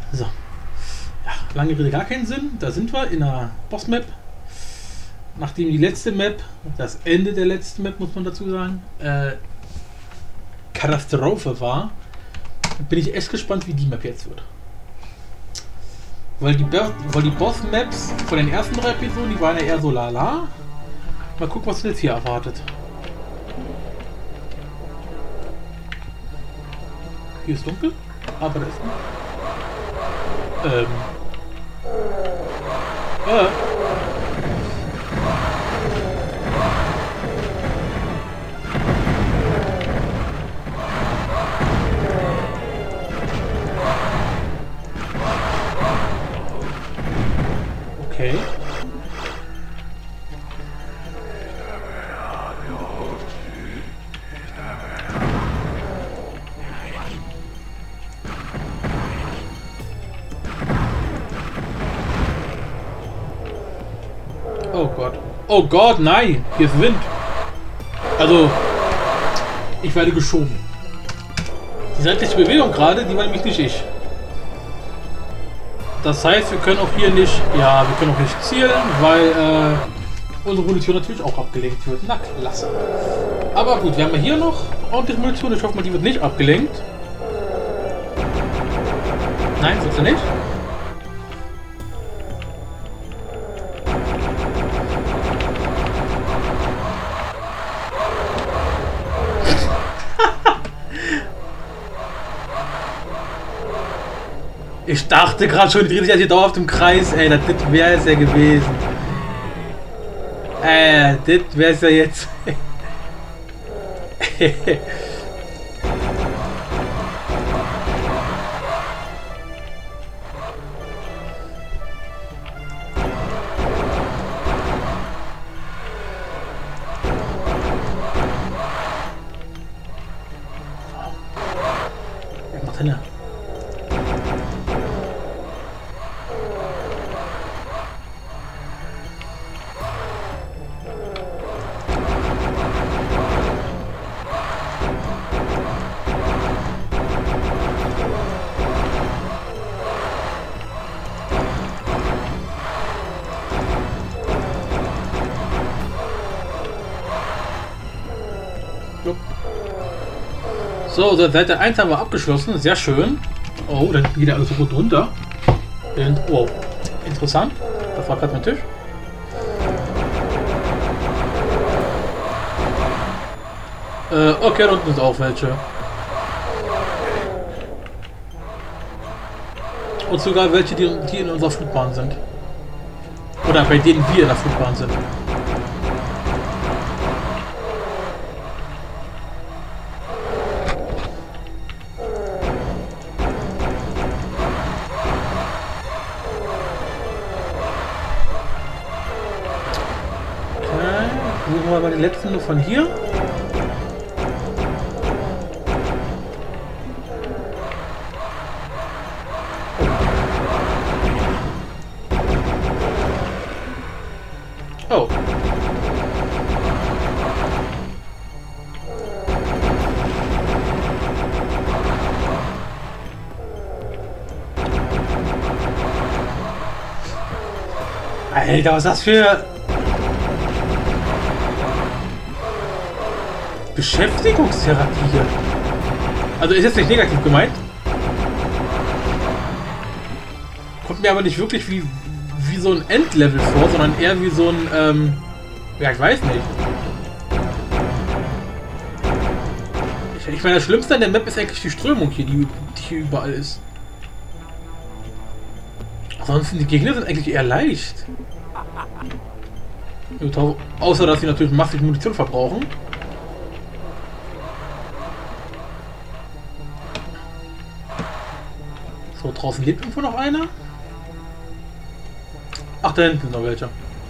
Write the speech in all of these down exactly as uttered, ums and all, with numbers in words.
So. Ja, lange Rede gar keinen Sinn. Da sind wir in der Boss-Map. Nachdem die letzte Map, das Ende der letzten Map, muss man dazu sagen, äh, Katastrophe war, bin ich echt gespannt, wie die Map jetzt wird. Weil die, weil die Boss-Maps von den ersten drei Episoden, die waren ja eher so lala. Mal gucken, was uns jetzt hier erwartet. Hier ist dunkel, aber da ist nicht. Ähm. Äh. Okay. Oh Gott. Oh Gott, nein! Hier ist Wind. Also, ich werde geschoben. Die seitliche Bewegung gerade, die war nämlich nicht ich. Das heißt, wir können auch hier nicht, ja, wir können auch nicht zielen, weil äh, unsere Munition natürlich auch abgelenkt wird. Na klasse. Aber gut, wir haben ja hier noch ordentlich Munition. Ich hoffe mal, die wird nicht abgelenkt. Nein, wird sie nicht. Ich dachte gerade schon, die dreht sich jetzt hier dauerhaft im Kreis, ey, das wäre es ja gewesen. Äh, das wäre es ja jetzt. Was macht denn da? So, Seite eins haben wir abgeschlossen. Sehr schön. Oh, dann geht ja alles so gut runter. Und, wow. Interessant. Das war gerade mein Tisch. Äh, okay, da unten sind auch welche. Und sogar welche, die, die in unserer Flugbahn sind. Oder bei denen wir in der Flugbahn sind. Suchen wir mal den letzten nur von hier. Oh. Alter, was ist das für... Beschäftigungstherapie hier. Also ist jetzt nicht negativ gemeint. Kommt mir aber nicht wirklich wie, wie so ein Endlevel vor, sondern eher wie so ein, ähm, ja, ich weiß nicht. Ich, ich meine, das Schlimmste an der Map ist eigentlich die Strömung hier, die, die hier überall ist. Ansonsten, die Gegner sind eigentlich eher leicht. Außer, dass sie natürlich massiv Munition verbrauchen. So, draußen lebt irgendwo noch einer. Ach, da hinten sind noch welche.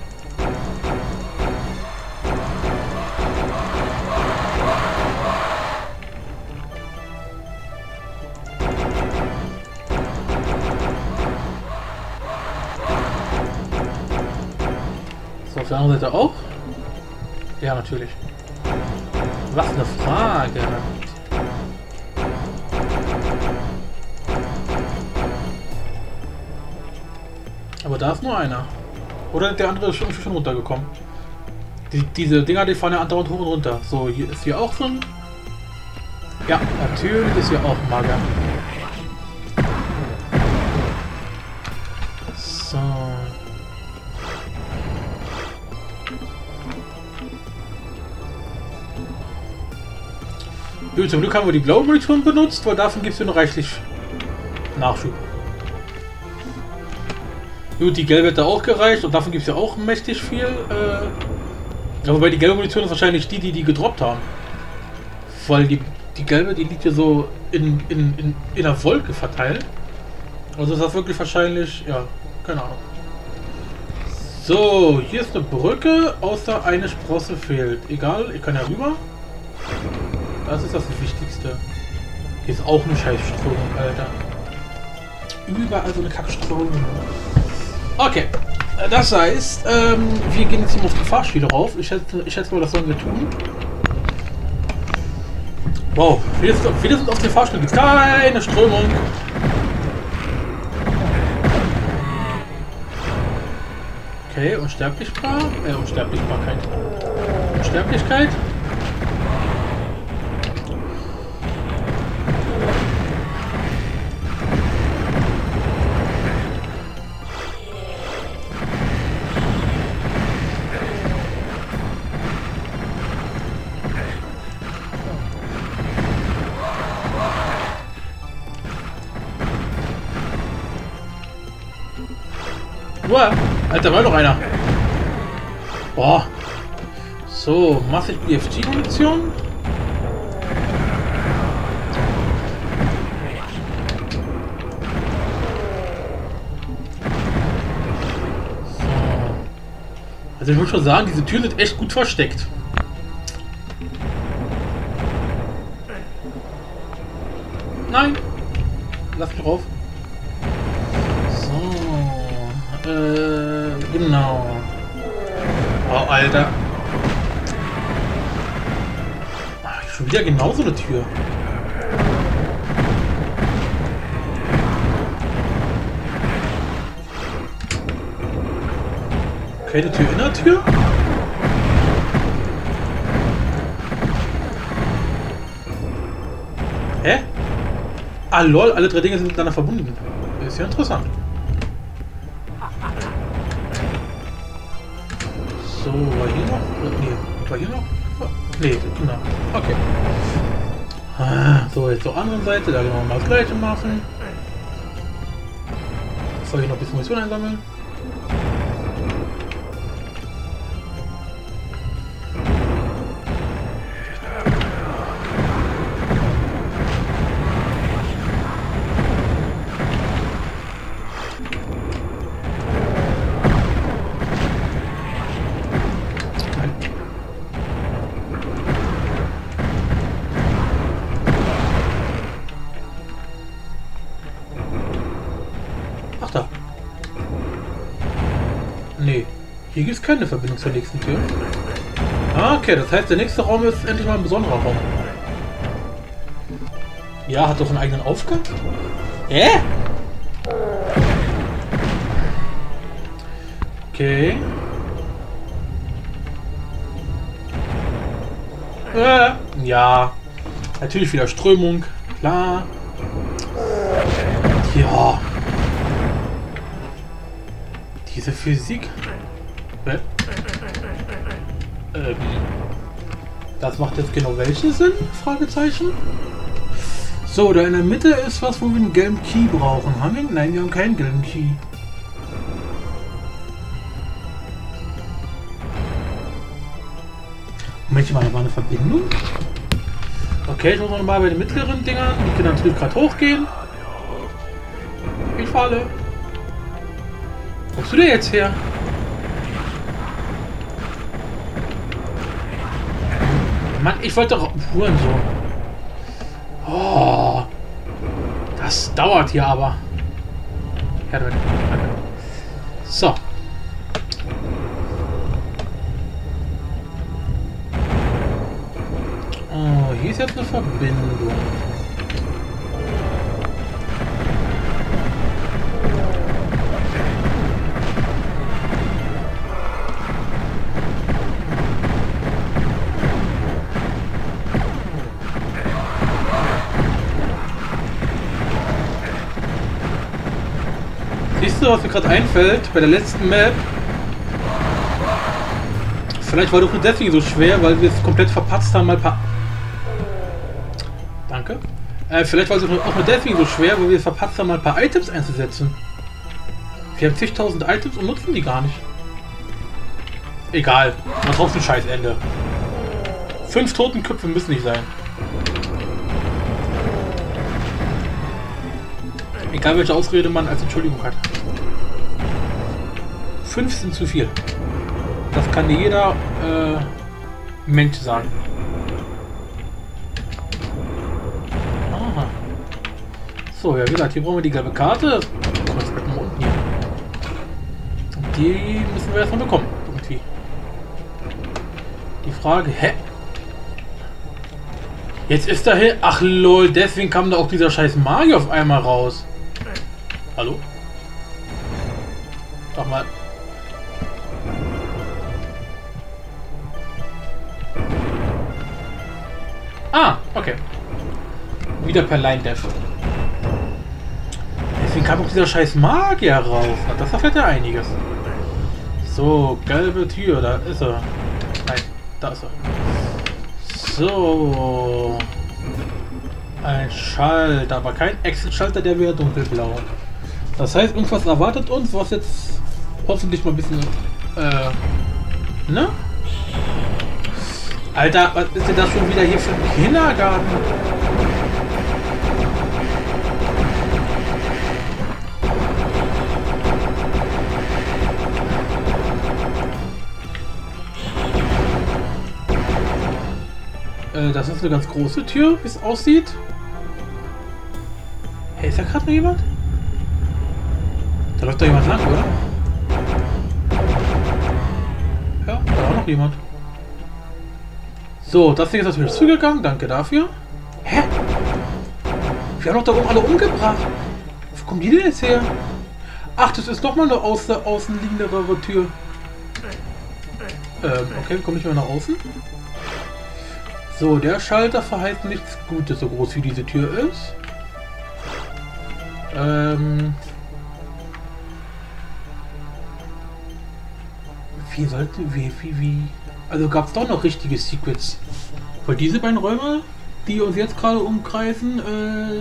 So, auf der anderen Seite auch? Ja, natürlich. Was eine Frage. Aber da ist nur einer. Oder der andere ist schon, schon runtergekommen. Die, diese Dinger, die fahren ja andauernd hoch und runter. So, hier ist hier auch so ein... Ja, natürlich ist hier auch ein Magier. So. Gut, zum Glück haben wir die blaue Munition benutzt, weil davon gibt es ja noch reichlich Nachschub. Gut, die gelbe hat da auch gereicht und davon gibt es ja auch mächtig viel. Äh, wobei die gelbe Munition ist wahrscheinlich die, die die gedroppt haben. Weil die, die gelbe, die liegt ja so in, in, in, in einer Wolke verteilt. Also ist das wirklich wahrscheinlich, ja, keine Ahnung. So, hier ist eine Brücke, außer eine Sprosse fehlt. Egal, ich kann ja rüber. Das ist das Wichtigste. Hier ist auch eine Scheißströmung, Alter. Überall so eine Kackströmung. Okay, das heißt, ähm, wir gehen jetzt hier auf die Fahrstühle rauf. Ich schätze, ich schätze mal, das sollen wir tun. Wow, wir sind, wir sind auf den Fahrstuhl. Gibt keine Strömung. Okay, Unsterblichkeit. Äh, Unsterblichkeit. Unsterblichkeit. Uah, Alter, war noch einer. Boah. So, massig B F G-Munition. So. Also ich muss schon sagen, diese Türen sind echt gut versteckt. Nein. Lass mich drauf. Äh, genau. Oh, Alter. Ach, schon wieder genau so eine Tür. Okay, eine Tür in der Tür? Hä? Ah, lol, alle drei Dinge sind miteinander verbunden. Ist ja interessant. So, war hier noch? Nee, war hier noch? Nee, genau. Okay. So, jetzt zur anderen Seite, da genau mal das gleiche machen. Soll ich noch ein bisschen Munition einsammeln? Ach da. Nee. Hier gibt es keine Verbindung zur nächsten Tür. Ah, okay, das heißt, der nächste Raum ist endlich mal ein besonderer Raum. Ja, hat doch einen eigenen Aufgang? Hä? Okay. Äh, ja. Natürlich wieder Strömung. Klar. Ja. Diese Physik. Hä? Ähm. Das macht jetzt genau welchen Sinn? Fragezeichen. So, da in der Mitte ist was, wo wir einen gelben Key brauchen. Haben wir? Nein, wir haben keinen gelben Key. Moment mal, da war eine Verbindung. Okay, ich muss noch mal bei den mittleren Dingern. Die können natürlich gerade hochgehen. Ich falle. Wo kommst du denn jetzt her? Mann, ich wollte doch Hurensohn. Oh, das dauert hier aber. Ja, danke. So. Oh, hier ist jetzt eine Verbindung. Nächste, was mir gerade einfällt, bei der letzten Map, vielleicht war doch nur deswegen so schwer, weil wir es komplett verpatzt haben, mal ein paar... Danke. Äh, vielleicht war es auch nur deswegen so schwer, weil wir es verpasst haben, mal ein paar Items einzusetzen. Wir haben zigtausend Items und nutzen die gar nicht. Egal, war trotzdem scheiß Ende. Fünf Totenköpfe müssen nicht sein. Egal welche Ausrede man als Entschuldigung hat. Fünf sind zu viel. Das kann dir jeder äh, Mensch sagen. Aha. So, ja wie gesagt, hier brauchen wir die gelbe Karte. Das mal unten hier. Und die müssen wir erstmal bekommen. Irgendwie. Die Frage, hä? Jetzt ist da hin. Ach lol, deswegen kam da auch dieser scheiß Magier auf einmal raus. Hallo? Doch mal. Ah, okay. Wieder per Line-Dev. Deswegen kam auch dieser scheiß Magier raus. Das erfährt ja einiges. So, gelbe Tür, da ist er. Nein, da ist er. So. Ein Schalter, aber kein Exit-Schalter, der wäre dunkelblau. Das heißt, irgendwas erwartet uns, was jetzt hoffentlich mal ein bisschen... Äh... Ne? Alter, was ist denn das schon wieder hier für ein Kindergarten? Äh, das ist eine ganz große Tür, wie es aussieht. Hey, ist da gerade noch jemand? Da läuft doch jemand lang, oder? Ja, da war noch jemand. So, das Ding ist natürlich zugegangen. Danke dafür. Hä? Wir haben doch da oben alle umgebracht. Wo kommen die denn jetzt her? Ach, das ist doch mal eine außen, außenliegendere Tür. Ähm, okay, komme ich mal nach außen. So, der Schalter verheißt nichts Gutes, so groß wie diese Tür ist. Ähm... Wie sollte... Wie... Wie... wie also gab es doch noch richtige Secrets. Weil diese beiden Räume, die uns jetzt gerade umkreisen, äh...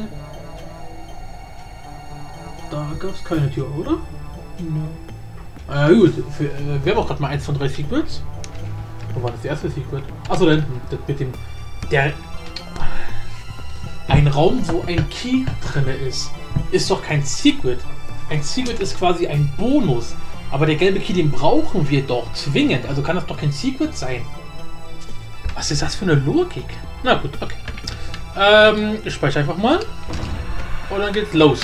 da gab es keine Tür, oder? Ja. Äh, gut, für, äh, wir haben auch gerade mal eins von drei Secrets. Wo war das erste Secret? Achso, da hinten, das mit dem... Der... Ein Raum, wo ein Key drin ist, ist doch kein Secret. Ein Secret ist quasi ein Bonus. Aber der gelbe Key, den brauchen wir doch zwingend. Also kann das doch kein Secret sein. Was ist das für eine Logik? Na gut, okay. Ähm, ich speichere einfach mal. Und dann geht's los.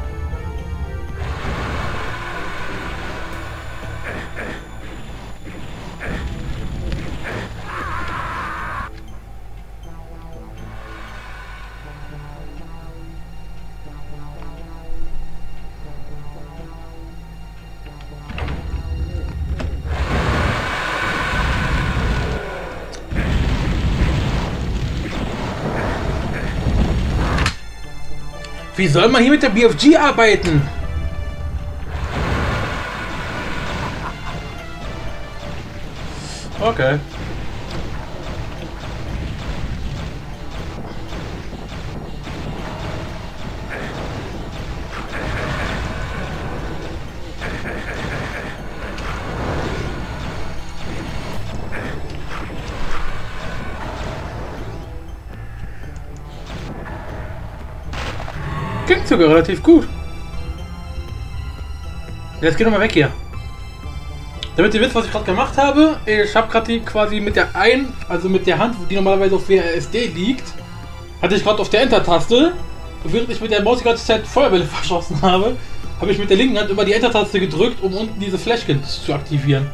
Wie soll man hier mit der B F G arbeiten? Okay. Klingt sogar relativ gut. Jetzt geh doch mal weg hier. Damit ihr wisst, was ich gerade gemacht habe, ich habe gerade quasi mit der ein, also mit der Hand, die normalerweise auf W A S D liegt, hatte ich gerade auf der Enter-Taste. Und während ich mit der Maus die ganze Zeit Feuerbälle verschossen habe, habe ich mit der linken Hand immer die Enter-Taste gedrückt, um unten diese Flashkins zu aktivieren.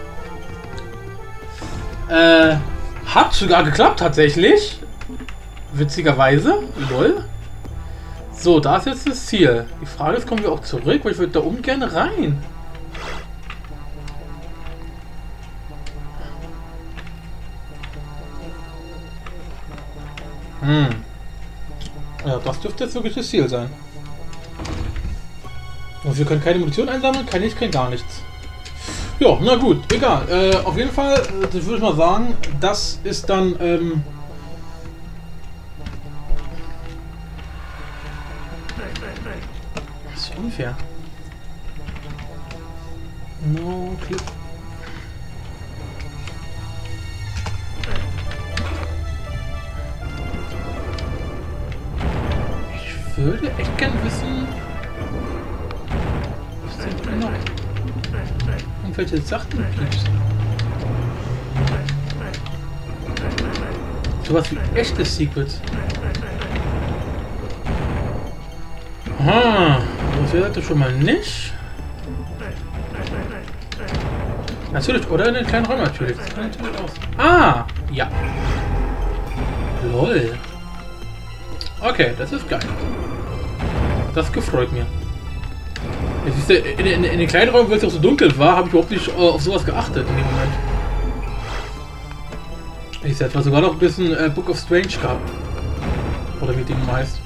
Äh, hat sogar geklappt tatsächlich. Witzigerweise. Lol. So, da ist jetzt das Ziel. Die Frage ist, kommen wir auch zurück, weil ich würde da oben gerne rein. Hm. Ja, das dürfte jetzt wirklich das Ziel sein. Und wir können keine Munition einsammeln, kann ich, kein gar nichts. Ja, na gut, egal. Äh, auf jeden Fall, das würde ich mal sagen, das ist dann, ähm... das ist unfair. No clip. Ich würde echt gern wissen, was sind denn noch irgendwelche Sachen gibt. Sowas wie echtes Secrets. Aha, das wäre das schon mal nicht. Natürlich, oder in den kleinen Raum natürlich. Das kann natürlich aus. Ah, ja. Lol. Okay, das ist geil. Das gefreut mir. Jetzt ist in, in, in den kleinen Raum, weil es auch so dunkel war, habe ich überhaupt nicht uh, auf sowas geachtet in dem Moment. Ich hätte sogar noch ein bisschen äh, Book of Strange gehabt. Oder wie dem heißt.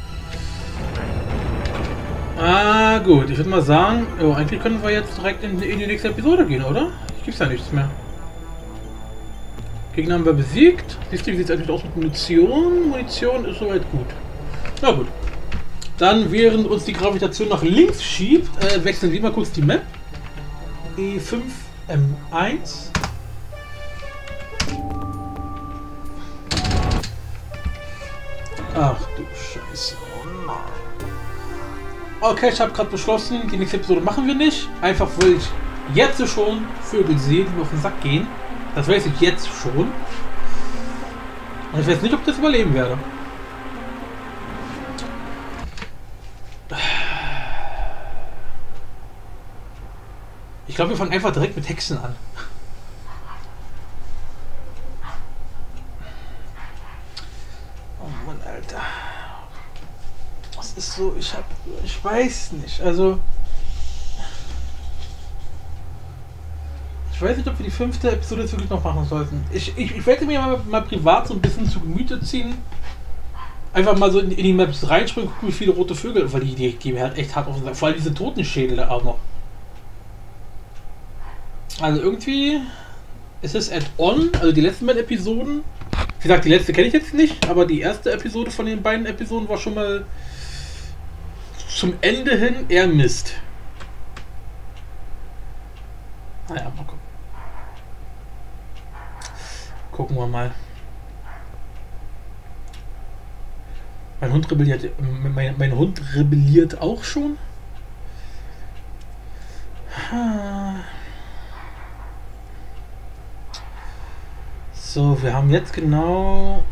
Ah, gut. Ich würde mal sagen, jo, eigentlich können wir jetzt direkt in, in die nächste Episode gehen, oder? Gibt's ja nichts mehr. Gegner haben wir besiegt. Siehst du, wie sieht es eigentlich aus mit Munition? Munition ist soweit gut. Na gut. Dann, während uns die Gravitation nach links schiebt, äh, wechseln wir mal kurz die Map. E fünf M eins. Ach du Scheiße. Okay, ich habe gerade beschlossen, die nächste Episode machen wir nicht. Einfach weil ich jetzt schon Vögel sehe, die mir auf den Sack gehen. Das weiß ich jetzt schon. Und ich weiß nicht, ob ich das überleben werde. Ich glaube, wir fangen einfach direkt mit Hexen an. Oh Mann, Alter. Das ist so, ich hab, ich weiß nicht, also... Ich weiß nicht, ob wir die fünfte Episode jetzt wirklich noch machen sollten. Ich, ich, ich werde mir mal, mal privat so ein bisschen zu Gemüte ziehen. Einfach mal so in, in die Maps reinspringen, gucken, wie viele rote Vögel, weil die, die gehen mir halt echt hart auf den Sack. Vor allem diese Totenschädel da auch noch. Also irgendwie ist es Add-on, also die letzten beiden Episoden. Wie gesagt, die letzte kenne ich jetzt nicht, aber die erste Episode von den beiden Episoden war schon mal zum Ende hin eher Mist. Naja, mal gucken. Gucken wir mal. Mein Hund rebelliert. Mein, mein Hund rebelliert auch schon. So, wir haben jetzt genau.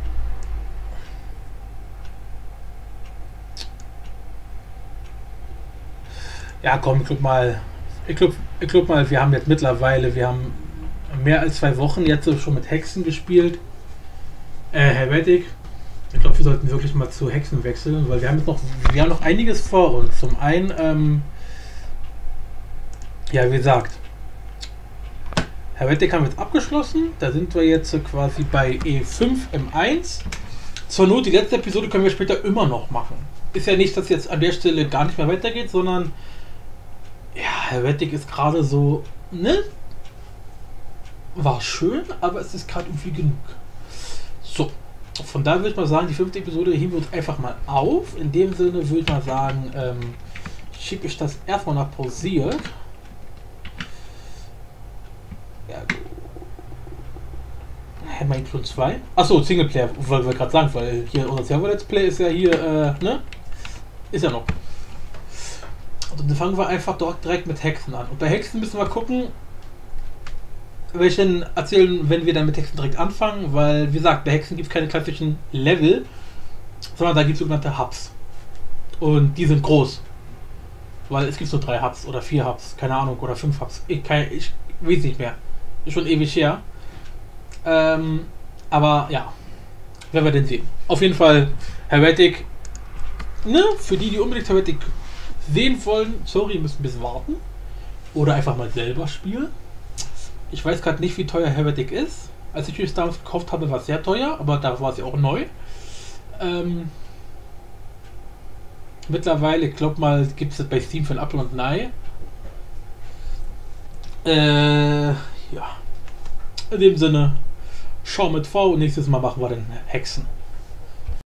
Ja, komm, guck mal. Ich glaube, ich glaub mal, wir haben jetzt mittlerweile, wir haben mehr als zwei Wochen jetzt schon mit Hexen gespielt. Äh, Helvetic. Ich glaube, wir sollten wirklich mal zu Hexen wechseln, weil wir haben jetzt noch, wir haben noch einiges vor uns. Zum einen, ähm, ja, wie gesagt, Helvetic haben wir jetzt abgeschlossen. Da sind wir jetzt quasi bei E fünf M eins. Zur Not, die letzte Episode können wir später immer noch machen. Ist ja nicht, dass jetzt an der Stelle gar nicht mehr weitergeht, sondern ja, Helvetic ist gerade so, ne? War schön, aber es ist gerade irgendwie genug. So, von da würde ich mal sagen, die fünfte Episode heben wir uns einfach mal auf. In dem Sinne würde ich mal sagen, ähm, schiebe ich das erstmal nach pausiert. Ja, Hammer Clone zwei. Achso, Singleplayer, wollte wir gerade sagen, weil hier unser Server-Let's Play ist ja hier, äh, ne? Ist ja noch. Und dann fangen wir einfach dort direkt mit Hexen an. Und bei Hexen müssen wir gucken, welchen erzählen, wenn wir dann mit Hexen direkt anfangen, weil, wie gesagt, bei Hexen gibt es keine klassischen Level, sondern da gibt es sogenannte Hubs. Und die sind groß. Weil es gibt nur drei Hubs oder vier Hubs, keine Ahnung, oder fünf Hubs. Ich, kann, ich weiß nicht mehr. Ist schon ewig her. Ähm, aber ja, werden wir denn sehen. Auf jeden Fall Helvetic, ne, für die, die unbedingt Helvetic sehen wollen, sorry, müssen ein bisschen warten. Oder einfach mal selber spielen. Ich weiß gerade nicht, wie teuer Helvetic ist. Als ich es damals gekauft habe, war es sehr teuer, aber da war sie auch neu. Ähm, Mittlerweile, ich glaube mal, gibt es das bei Steam für ein Apfel und ein Ei. Äh, ja. In dem Sinne, schau mit V und nächstes Mal machen wir dann Hexen.